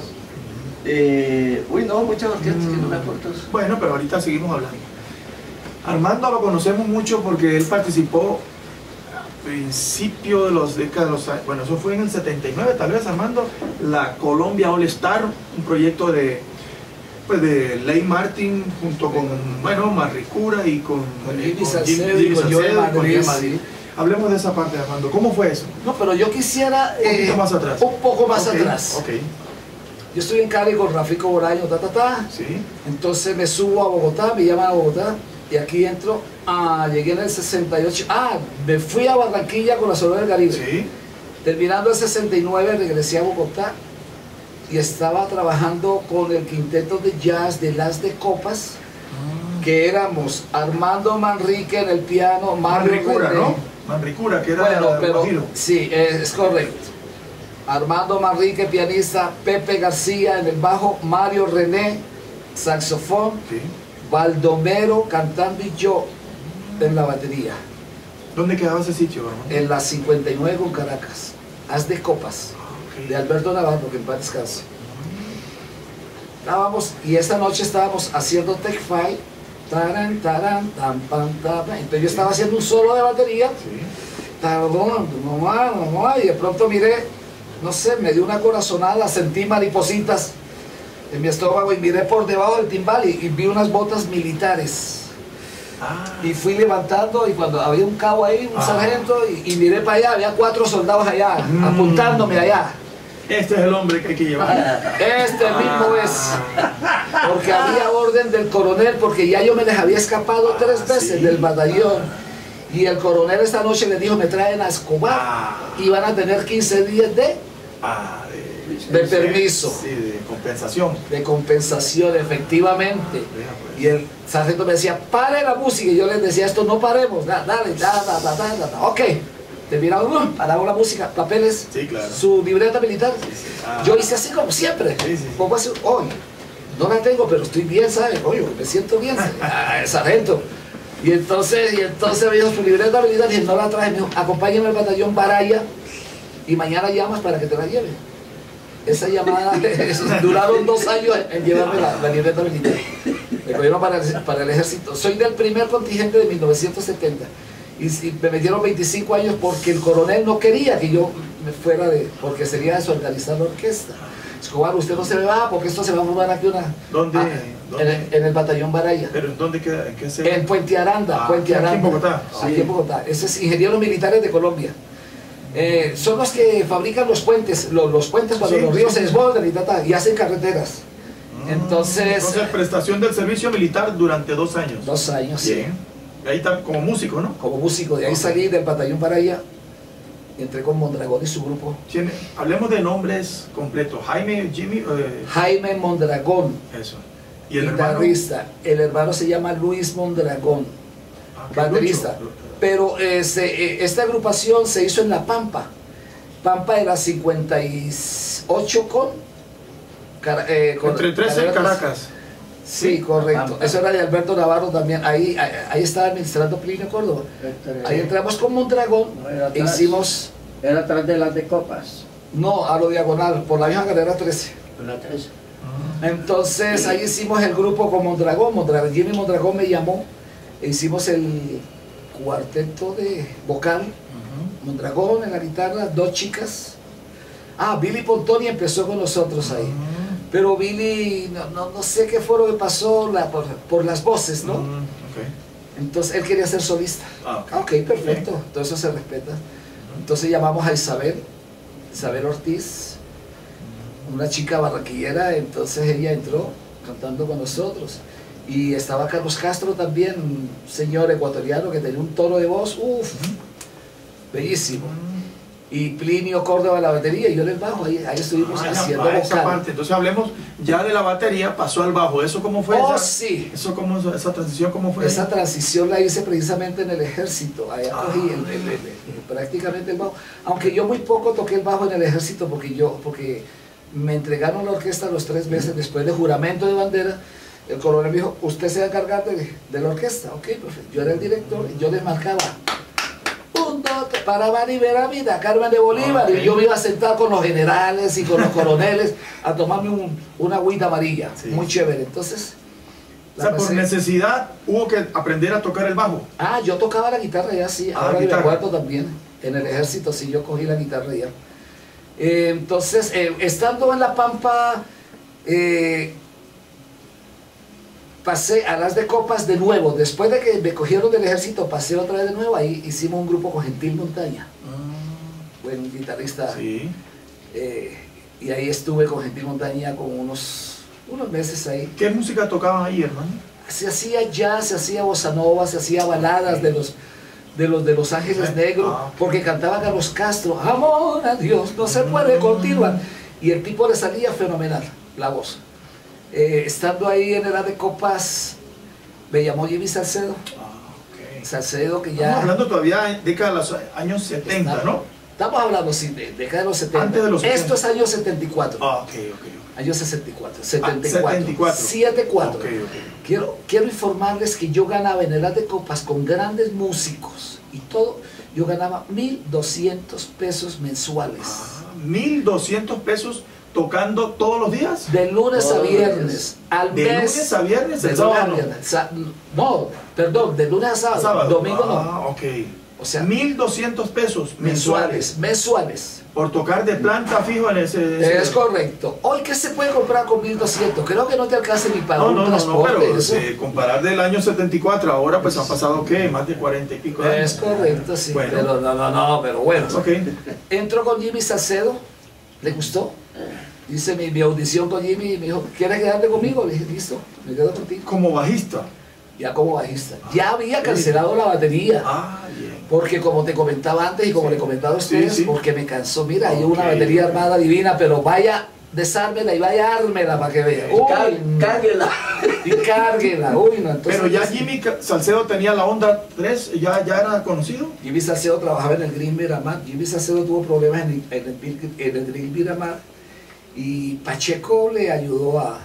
[SPEAKER 4] Eh, uy, no, muchas orquestas que no me acuerdo.
[SPEAKER 1] Bueno, pero ahorita seguimos hablando. Armando lo conocemos mucho porque él participó a principio de los décadas, de los años- bueno, eso fue en el setenta y nueve tal vez, Armando, la Colombia All Star, un proyecto de pues de Ley Martin junto con, bueno, Marricura y con,
[SPEAKER 2] Con
[SPEAKER 1] eh,
[SPEAKER 2] Jimmy
[SPEAKER 1] con
[SPEAKER 2] Salcedo
[SPEAKER 1] Jimmy
[SPEAKER 2] y con
[SPEAKER 1] Salcedo
[SPEAKER 2] Joe
[SPEAKER 1] y con
[SPEAKER 2] Madrid,
[SPEAKER 1] Joe Madrid.
[SPEAKER 2] sí.
[SPEAKER 1] Hablemos de esa parte, Armando. ¿Cómo fue eso?
[SPEAKER 2] No, pero yo quisiera...
[SPEAKER 1] Un poquito
[SPEAKER 2] eh,
[SPEAKER 1] más atrás.
[SPEAKER 2] Un poco más
[SPEAKER 1] Ok,
[SPEAKER 2] atrás.
[SPEAKER 1] Ok,
[SPEAKER 2] Yo estoy en Cali con Rafico Bolaño, ta, ta, ta.
[SPEAKER 1] sí.
[SPEAKER 2] Entonces me subo a Bogotá, me llaman a Bogotá y aquí entro. Ah, llegué en el sesenta y ocho. Ah, me fui a Barranquilla con la Sonora del Caribe.
[SPEAKER 1] Sí.
[SPEAKER 2] Terminando el sesenta y nueve regresé a Bogotá y estaba trabajando con el quinteto de jazz de Las de Copas, que éramos Armando Manrique en el piano, Mario
[SPEAKER 1] Manricura,
[SPEAKER 2] René.
[SPEAKER 1] ¿no? Manricura, que era
[SPEAKER 2] Bueno,
[SPEAKER 1] de
[SPEAKER 2] pero
[SPEAKER 1] Guajiro.
[SPEAKER 2] sí, es correcto. Armando Manrique, pianista, Pepe García en el bajo, Mario René, saxofón,
[SPEAKER 1] Sí.
[SPEAKER 2] Baldomero cantando y yo en la batería,
[SPEAKER 1] ¿Dónde quedaba ese sitio, Armando?
[SPEAKER 2] en la cincuenta y nueve con Caracas, Haz de Copas,
[SPEAKER 1] Ok.
[SPEAKER 2] de Alberto Navarro, que en paz descanse. Estábamos, y esta noche estábamos haciendo Take Five, taran, taran, tam, pam, tam, pam. Entonces yo estaba haciendo un solo de batería,
[SPEAKER 1] Sí.
[SPEAKER 2] tardón, mamá, mamá, y de pronto miré, no sé, me dio una corazonada, sentí maripositas en mi estómago y miré por debajo del timbal y, y vi unas botas militares.
[SPEAKER 1] Ah,
[SPEAKER 2] Y fui levantando y cuando había un cabo ahí, un
[SPEAKER 1] Ah.
[SPEAKER 2] sargento, y, y miré para allá, había cuatro soldados allá,
[SPEAKER 1] Mm.
[SPEAKER 2] apuntándome allá.
[SPEAKER 1] este es el hombre que hay que llevar.
[SPEAKER 2] Este mismo es, porque había orden del coronel, porque ya yo me les había escapado tres
[SPEAKER 1] Ah,
[SPEAKER 2] veces
[SPEAKER 1] sí.
[SPEAKER 2] del batallón. Y el coronel esta noche le dijo, me traen a Escobar
[SPEAKER 1] Ah.
[SPEAKER 2] y van a tener quince días de,
[SPEAKER 1] Ah, de,
[SPEAKER 2] de permiso,
[SPEAKER 1] Sí, de compensación.
[SPEAKER 2] de compensación, efectivamente.
[SPEAKER 1] Vea, pues.
[SPEAKER 2] Y el sargento me decía, pare la música. Y yo les decía, esto no paremos, da- dale, da, da, da, da, da, da. Ok, terminamos, paramos la música, papeles,
[SPEAKER 1] Sí, claro.
[SPEAKER 2] su libreta militar.
[SPEAKER 1] Ah.
[SPEAKER 2] Yo hice así como siempre,
[SPEAKER 1] Sí, sí.
[SPEAKER 2] como así, hoy, no la tengo, pero estoy bien, ¿sabes? Oye, me siento bien, ah, el sargento. Y entonces, y entonces me dijo su libreta militar, y no la traje, me dijo, acompáñame al batallón Baraya y mañana llamas para que te la lleve. Esa llamada, eso, duraron dos años en llevarme la, la libreta militar. Me cogieron para el, para el ejército. Soy del primer contingente de mil novecientos setenta. Y, y me metieron veinticinco años porque el coronel no quería que yo me fuera de... porque sería desorganizar la orquesta. Escobar, usted no se me va porque esto se va a formar aquí una...
[SPEAKER 1] ¿Dónde?
[SPEAKER 2] Ah,
[SPEAKER 1] ¿Dónde?
[SPEAKER 2] En, el, en el batallón Baraya.
[SPEAKER 1] ¿Pero en dónde queda? ¿En qué se...
[SPEAKER 2] En Puente Aranda,
[SPEAKER 1] Ah,
[SPEAKER 2] Puente
[SPEAKER 1] aquí en
[SPEAKER 2] Aranda.
[SPEAKER 1] Bogotá.
[SPEAKER 2] Aquí
[SPEAKER 1] Sí.
[SPEAKER 2] en Bogotá. Ese es ingenieros militares de Colombia. Eh, son los que fabrican los puentes, los, los puentes cuando
[SPEAKER 1] Sí,
[SPEAKER 2] los ríos
[SPEAKER 1] sí.
[SPEAKER 2] se desbordan y, ta, ta, y hacen carreteras.
[SPEAKER 1] Ah,
[SPEAKER 2] Entonces,
[SPEAKER 1] Entonces, prestación del servicio militar durante dos años.
[SPEAKER 2] dos años, sí.
[SPEAKER 1] Bien. Ahí está como músico, ¿no?
[SPEAKER 2] Como músico. De ahí salí del batallón para allá. Entré con Mondragón y su grupo.
[SPEAKER 1] Tiene, hablemos de nombres completos. Jaime, Jimmy, eh,
[SPEAKER 2] Jaime Mondragón,
[SPEAKER 1] eso. Y el hermano.
[SPEAKER 2] guitarrista. El hermano se llama Luis Mondragón,
[SPEAKER 1] Ah, ¿qué
[SPEAKER 2] baterista.
[SPEAKER 1] Lucho?
[SPEAKER 2] Pero eh, se- eh, esta agrupación se hizo en La Pampa. Pampa era cincuenta y ocho con... Cara- eh, con
[SPEAKER 1] Entre trece y
[SPEAKER 2] Caracas.
[SPEAKER 1] Caracas.
[SPEAKER 2] Sí, correcto.
[SPEAKER 3] Pampa.
[SPEAKER 2] Eso era de Alberto Navarro también. Ahí, ahí, ahí estaba administrando Plinio Córdoba. Ahí entramos con Mondragón
[SPEAKER 5] No, era
[SPEAKER 2] e
[SPEAKER 5] atrás.
[SPEAKER 2] hicimos...
[SPEAKER 5] Era atrás de las de copas.
[SPEAKER 2] No, a lo diagonal, por la misma carrera trece.
[SPEAKER 3] Con la tres.
[SPEAKER 2] Entonces ahí hicimos el grupo con Mondragón. Mondragón, Jimmy Mondragón me llamó e hicimos el cuarteto de vocal. Mondragón en la guitarra, dos chicas. Ah, Billy Pontoni empezó con nosotros ahí. Pero Billy, no, no, no sé qué fue lo que pasó la- por, por las voces, ¿no?
[SPEAKER 1] Mm, ok.
[SPEAKER 2] Entonces él quería ser solista.
[SPEAKER 1] Ah, ok.
[SPEAKER 2] Ah, ok, perfecto. Todo eso se respeta. Entonces llamamos a Isabel, Isabel Ortiz, una chica barranquillera. Entonces ella entró cantando con nosotros. Y estaba Carlos Castro también, un señor ecuatoriano que tenía un tono de voz, uff, bellísimo. Y Plinio Córdoba la batería y yo en el bajo, ahí, ahí estuvimos
[SPEAKER 1] Ah,
[SPEAKER 2] haciendo
[SPEAKER 1] ya, esa
[SPEAKER 2] vocal.
[SPEAKER 1] parte. Entonces hablemos ya de la batería, pasó al bajo. ¿Eso cómo fue?
[SPEAKER 2] Oh,
[SPEAKER 1] esa,
[SPEAKER 2] sí.
[SPEAKER 1] Eso cómo, esa transición cómo fue?
[SPEAKER 2] Esa transición la hice precisamente en el ejército, allá
[SPEAKER 1] Ah.
[SPEAKER 2] cogí el, el- el- el- prácticamente el bajo, aunque yo muy poco toqué el bajo en el ejército porque yo, porque me entregaron la orquesta los tres meses después del juramento de bandera. El coronel me dijo, usted se va a encargar de, de la orquesta, ok, perfecto. Yo era el director y yo les marcaba un, dos, tres, para Maribela Vida, Carmen de Bolívar,
[SPEAKER 1] Ok.
[SPEAKER 2] y yo me iba a sentar con los generales y con los coroneles a tomarme un, una agüita amarilla,
[SPEAKER 1] Sí.
[SPEAKER 2] muy chévere. Entonces,
[SPEAKER 1] O sea,
[SPEAKER 2] la
[SPEAKER 1] por
[SPEAKER 2] pasé-
[SPEAKER 1] necesidad hubo que aprender a tocar el bajo.
[SPEAKER 2] Ah, yo tocaba la guitarra ya, sí,
[SPEAKER 1] Ah,
[SPEAKER 2] ahora me
[SPEAKER 1] guitarra.
[SPEAKER 2] acuerdo también. En el ejército sí, yo cogí la guitarra ya. Eh, entonces, eh, estando en La Pampa, eh, pasé a las de copas de nuevo. Después de que me cogieron del ejército, pasé otra vez de nuevo. Ahí hicimos un grupo con Gentil Montaña, buen guitarrista.
[SPEAKER 1] Sí.
[SPEAKER 2] eh, y ahí estuve con Gentil Montaña con unos, unos meses ahí.
[SPEAKER 1] ¿Qué música tocaban ahí, hermano?
[SPEAKER 2] Se hacía jazz, se hacía bossa nova, se hacía baladas de los de los de Los Ángeles Negros,
[SPEAKER 1] Ah, ok.
[SPEAKER 2] porque cantaba Carlos Castro, amor a Dios, no se puede continuar. Y el tipo le salía fenomenal, la voz. Eh, estando ahí en Edad de Copas, me llamó Jimmy Salcedo,
[SPEAKER 1] Ah, ok.
[SPEAKER 2] Salcedo que
[SPEAKER 1] Estamos
[SPEAKER 2] ya...
[SPEAKER 1] hablando todavía en década de los años setenta, ¿no?
[SPEAKER 2] Estamos hablando, sí, de década de los setenta.
[SPEAKER 1] Antes de los
[SPEAKER 2] Esto
[SPEAKER 1] setenta.
[SPEAKER 2] es años setenta y cuatro.
[SPEAKER 1] Ah, ok, ok.
[SPEAKER 2] Años sesenta y cuatro, setenta y cuatro.
[SPEAKER 1] setenta y cuatro.
[SPEAKER 2] setenta y cuatro.
[SPEAKER 1] Ok, ok.
[SPEAKER 2] Quiero, quiero informarles que yo ganaba en Edad de Copas con grandes músicos y todo, yo ganaba mil doscientos pesos mensuales.
[SPEAKER 1] Ah, mil doscientos pesos tocando todos los días.
[SPEAKER 2] De lunes a
[SPEAKER 4] Todos los
[SPEAKER 2] viernes,
[SPEAKER 4] días.
[SPEAKER 2] al
[SPEAKER 1] De
[SPEAKER 2] mes.
[SPEAKER 1] lunes a viernes,
[SPEAKER 2] de
[SPEAKER 1] el
[SPEAKER 2] lunes a
[SPEAKER 1] sábado no.
[SPEAKER 2] viernes. Sa- no, perdón, de lunes a sábado,
[SPEAKER 1] Sábado.
[SPEAKER 2] domingo no.
[SPEAKER 1] Ah, ok.
[SPEAKER 2] O sea,
[SPEAKER 1] mil doscientos pesos
[SPEAKER 2] mensuales,
[SPEAKER 1] mensuales
[SPEAKER 2] mensuales.
[SPEAKER 1] por tocar de planta fijo en ese. ese-
[SPEAKER 2] Es correcto. Hoy, ¿qué se puede comprar con mil doscientos? Creo que no te alcance ni para
[SPEAKER 1] No,
[SPEAKER 2] un
[SPEAKER 1] no, no, no,
[SPEAKER 2] transporte.
[SPEAKER 1] pero
[SPEAKER 2] eso.
[SPEAKER 1] eh, comparar del año setenta y cuatro ahora, pues han pasado, ¿qué? Más de cuarenta y pico de años.
[SPEAKER 2] Es correcto, sí.
[SPEAKER 1] Bueno.
[SPEAKER 2] Pero no, no, no, pero bueno.
[SPEAKER 1] Ok.
[SPEAKER 2] Entró con Jimmy Salcedo, le gustó. Dice mi, mi audición con Jimmy y me dijo, ¿quieres quedarte conmigo? Le dije, listo, me quedo contigo.
[SPEAKER 1] Como bajista.
[SPEAKER 2] Ya como bajista. Ya había cancelado la batería.
[SPEAKER 1] Ah, bien.
[SPEAKER 2] Porque como te comentaba antes y como
[SPEAKER 1] Sí.
[SPEAKER 2] le comentaba a ustedes,
[SPEAKER 1] Sí, sí.
[SPEAKER 2] porque me cansó. Mira, hay una
[SPEAKER 1] Ok.
[SPEAKER 2] batería armada divina, pero vaya, desármela y vaya ármela para que vea. Uy,
[SPEAKER 4] Car-
[SPEAKER 2] no.
[SPEAKER 4] Cárguela.
[SPEAKER 2] Y cárguela. Uy, no. Entonces,
[SPEAKER 1] Pero ya Jimmy Ca- Salcedo tenía la Honda tres, ya, ya era conocido.
[SPEAKER 2] Jimmy Salcedo trabajaba en el Green Miramar. Jimmy Salcedo tuvo problemas en el, en el, en el Green Miramar y Pacheco le ayudó a...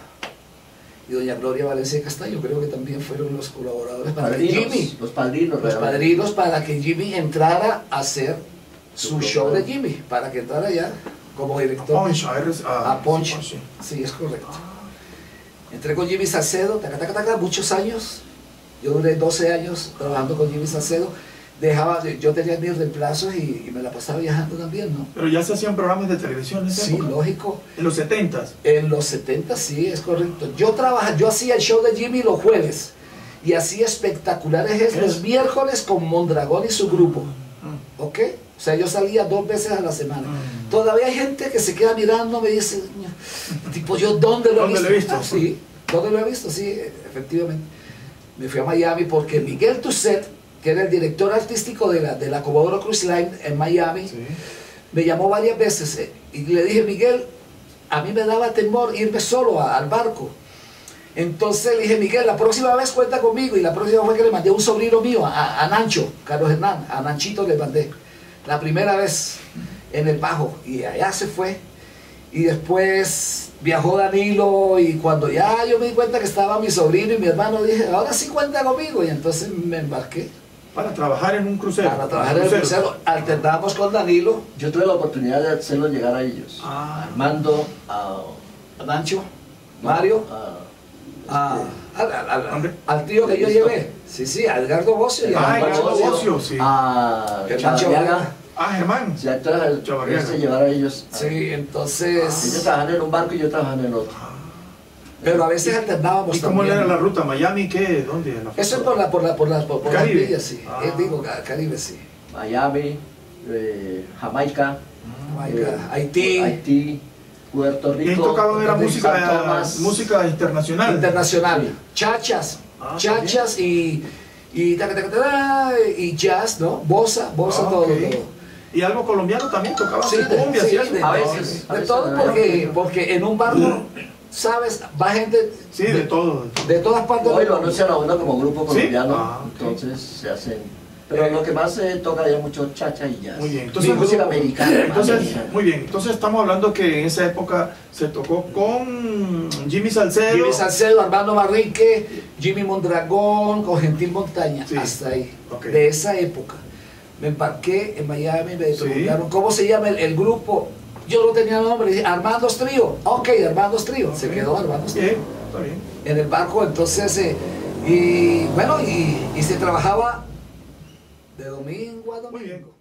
[SPEAKER 2] Y doña Gloria Valencia Castaño, creo que también fueron los colaboradores para que
[SPEAKER 4] Padrinos,
[SPEAKER 2] Jimmy,
[SPEAKER 4] los padrinos.
[SPEAKER 2] los
[SPEAKER 4] realmente.
[SPEAKER 2] padrinos para que Jimmy entrara a hacer su
[SPEAKER 4] Su
[SPEAKER 2] show de
[SPEAKER 4] programa.
[SPEAKER 2] Jimmy, para que entrara ya como director.
[SPEAKER 1] Punch, a ver, a-
[SPEAKER 2] A Punch.
[SPEAKER 1] sí.
[SPEAKER 2] Sí, es correcto. Entré con Jimmy Salcedo, taca, taca, taca, muchos años. Yo duré doce años trabajando con Jimmy Salcedo. Dejaba, yo tenía mis reemplazos y, y me la pasaba viajando también, ¿no?
[SPEAKER 1] Pero ya se hacían programas de televisión en esa
[SPEAKER 2] Sí,
[SPEAKER 1] época.
[SPEAKER 2] lógico.
[SPEAKER 1] En los setentas.
[SPEAKER 2] En los setenta sí, es correcto. Yo trabajaba, yo hacía el show de Jimmy los jueves y hacía espectaculares es los miércoles con Mondragón y su grupo. ¿Ok? O sea, yo salía dos veces a la semana.
[SPEAKER 1] Mm.
[SPEAKER 2] Todavía hay gente que se queda mirando, me dice, tipo, ¿yo dónde lo he
[SPEAKER 1] ¿Dónde
[SPEAKER 2] visto?
[SPEAKER 1] lo he visto?
[SPEAKER 2] Ah, sí, ¿dónde lo he visto? Sí, efectivamente. Me fui a Miami porque Miguel Tusset, que era el director artístico de la, de la Comodoro Cruise Line en Miami,
[SPEAKER 1] Sí.
[SPEAKER 2] me llamó varias veces eh, y le dije, Miguel, a mí me daba temor irme solo a- al barco. Entonces le dije, Miguel, la próxima vez cuenta conmigo. Y la próxima fue que le mandé a un sobrino mío, a, a Nancho, Carlos Hernán, a Nanchito le mandé. La primera vez en el bajo. Y allá se fue. Y después viajó Danilo y cuando ya yo me di cuenta que estaba mi sobrino y mi hermano, dije, ahora sí cuenta conmigo. Y entonces me embarqué
[SPEAKER 1] Para trabajar en un crucero.
[SPEAKER 2] para trabajar en el crucero. Alternábamos con Danilo,
[SPEAKER 4] Yo tuve la oportunidad de hacerlos llegar a ellos.
[SPEAKER 1] Ah.
[SPEAKER 4] Armando, a,
[SPEAKER 2] a Nancho, Mario.
[SPEAKER 4] a-
[SPEAKER 2] Ah, al, al- al-
[SPEAKER 1] Hombre.
[SPEAKER 2] al tío que yo
[SPEAKER 4] Listo.
[SPEAKER 2] llevé. Sí, sí, a Edgardo Bocio y a
[SPEAKER 1] Ah,
[SPEAKER 2] Germán
[SPEAKER 1] Edgardo
[SPEAKER 2] Bocio.
[SPEAKER 1] Bocio, sí.
[SPEAKER 4] a
[SPEAKER 2] Germán
[SPEAKER 4] Chavarriaga.
[SPEAKER 2] Chavarriaga.
[SPEAKER 1] Ah, Germán.
[SPEAKER 4] Sí, entonces
[SPEAKER 1] Chavarriaga.
[SPEAKER 4] se llevar a ellos. a-
[SPEAKER 2] Sí,
[SPEAKER 4] Ellos
[SPEAKER 2] entonces.
[SPEAKER 4] trabajan en un barco y yo trabajaba en otro.
[SPEAKER 2] Pero a veces alternábamos
[SPEAKER 1] ¿Y cómo
[SPEAKER 2] también.
[SPEAKER 1] era la ruta? ¿Miami qué? ¿Dónde? La
[SPEAKER 2] Eso es por la por la por la por, por las
[SPEAKER 1] Caribe.
[SPEAKER 2] villas, sí.
[SPEAKER 1] Ah.
[SPEAKER 2] Eh, digo, Ca- Caribe, sí.
[SPEAKER 4] Miami, eh, Jamaica,
[SPEAKER 2] Jamaica,
[SPEAKER 4] eh,
[SPEAKER 2] Haití,
[SPEAKER 4] Haití, Puerto Rico.
[SPEAKER 1] ¿Quién tocaba? Era
[SPEAKER 4] San
[SPEAKER 1] música,
[SPEAKER 4] Tomás.
[SPEAKER 1] música internacional.
[SPEAKER 2] internacional,
[SPEAKER 4] Sí.
[SPEAKER 2] chachas,
[SPEAKER 1] Ah,
[SPEAKER 2] chachas y y, taca, taca, taca, y jazz, ¿no? Bossa, bossa
[SPEAKER 1] Ah,
[SPEAKER 2] todo,
[SPEAKER 1] ok.
[SPEAKER 2] todo.
[SPEAKER 1] Y algo colombiano también, tocaba
[SPEAKER 2] Sí,
[SPEAKER 1] su
[SPEAKER 2] de,
[SPEAKER 1] cumbia,
[SPEAKER 2] sí,
[SPEAKER 1] ¿cierto?
[SPEAKER 2] de,
[SPEAKER 3] A
[SPEAKER 2] de-
[SPEAKER 3] veces, a
[SPEAKER 2] de
[SPEAKER 3] veces,
[SPEAKER 2] todo,
[SPEAKER 3] ¿verdad?
[SPEAKER 2] porque, porque en un barco, ¿sabes? Va gente
[SPEAKER 1] Sí, de todo. de todo.
[SPEAKER 2] de todas partes
[SPEAKER 4] Hoy
[SPEAKER 2] del
[SPEAKER 4] lo
[SPEAKER 2] mundo.
[SPEAKER 4] anuncian a uno como grupo colombiano,
[SPEAKER 1] Ah, ok.
[SPEAKER 4] entonces se hacen. Pero lo que más se toca ya mucho chacha y jazz.
[SPEAKER 1] Muy bien.
[SPEAKER 4] Entonces, música americana.
[SPEAKER 1] Entonces,
[SPEAKER 4] americana.
[SPEAKER 1] muy bien. Entonces estamos hablando que en esa época se tocó con Jimmy Salcedo.
[SPEAKER 2] Jimmy Salcedo, Armando Manrique, Jimmy Mondragón, con Gentil Montaña,
[SPEAKER 1] Sí.
[SPEAKER 2] hasta ahí.
[SPEAKER 1] Ok.
[SPEAKER 2] De esa época. Me embarqué en Miami, me
[SPEAKER 1] Sí.
[SPEAKER 2] preguntaron cómo se llama el, el grupo. Yo no tenía nombre, dije Armando's Trío. Ok, Armando's Trío. Se
[SPEAKER 1] Ok.
[SPEAKER 2] quedó Armando's Trío.
[SPEAKER 1] Bien, está bien.
[SPEAKER 2] En el barco, entonces, eh, y bueno, y, y se trabajaba de domingo a
[SPEAKER 1] Muy bien.
[SPEAKER 2] domingo.